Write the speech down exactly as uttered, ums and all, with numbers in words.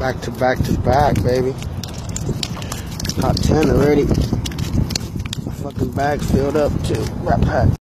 Back to back to back, baby. Top ten already. My fucking bag filled up too. Rat pack.